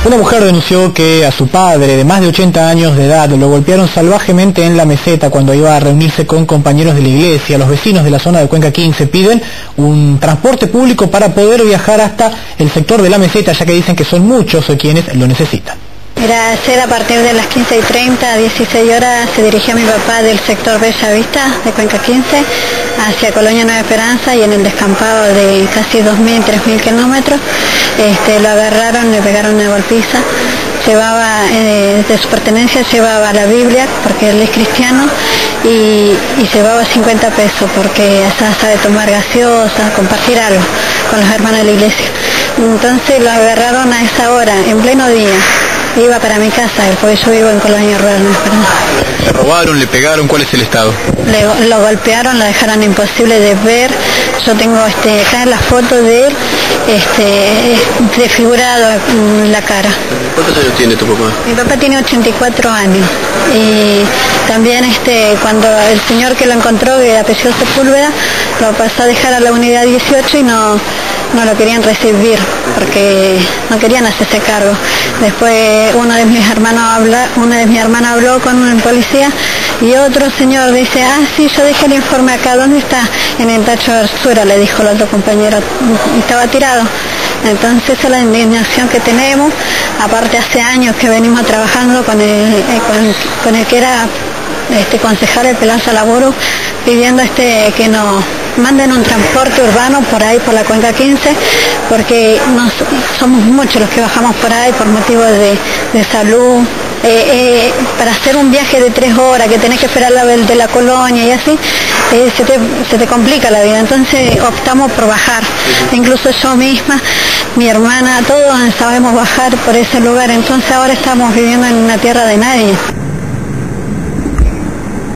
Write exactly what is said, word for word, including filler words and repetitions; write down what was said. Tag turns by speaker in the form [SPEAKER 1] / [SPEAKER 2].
[SPEAKER 1] Una mujer denunció que a su padre, de más de ochenta años de edad, lo golpearon salvajemente en la meseta cuando iba a reunirse con compañeros de la iglesia. Los vecinos de la zona de Cuenca quince piden un transporte público para poder viajar hasta el sector de la meseta, ya que dicen que son muchos quienes lo necesitan.
[SPEAKER 2] Era ayer a partir de las quince y treinta a dieciséis horas se dirigió mi papá del sector Bella Vista de Cuenca quince hacia Colonia Nueva Esperanza, y en el descampado de casi dos mil, tres mil kilómetros este, lo agarraron, le pegaron una golpiza. Llevaba, eh, de su pertenencia llevaba la Biblia, porque él es cristiano, y, y llevaba cincuenta pesos, porque ya sabe tomar gaseosa, compartir algo con los hermanos de la iglesia. Entonces lo agarraron a esa hora, en pleno día. Iba para mi casa, porque yo vivo en Colonia Rural.
[SPEAKER 1] ¿Le robaron, le pegaron? ¿Cuál es el estado?
[SPEAKER 2] Le, lo golpearon, lo dejaron imposible de ver. Yo tengo este, acá la foto de él, este, desfigurado en la cara.
[SPEAKER 1] ¿Cuántos años tiene tu papá?
[SPEAKER 2] Mi papá tiene ochenta y cuatro años. Y también este, cuando el señor que lo encontró, que apellido Sepúlveda, lo pasó a dejar a la unidad dieciocho y no... no lo querían recibir porque no querían hacerse cargo. Después uno de mis hermanos habla, una de mis hermanas habló con un policía y otro señor dice, ah sí, yo dejé el informe acá, ¿dónde está? En el tacho de basura, le dijo el otro compañero, estaba tirado. Entonces esa es la indignación que tenemos. Aparte hace años que venimos trabajando con el, con, con el que era este concejal de Pelanza Laboro, pidiendo este que nos manden un transporte urbano por ahí, por la Cuenca quince, porque nos, somos muchos los que bajamos por ahí por motivos de, de salud, eh, eh, para hacer un viaje de tres horas, que tenés que esperar la de la colonia y así, eh, se, te, se te complica la vida. Entonces optamos por bajar, incluso yo misma, mi hermana, todos sabemos bajar por ese lugar. Entonces ahora estamos viviendo en una tierra de nadie.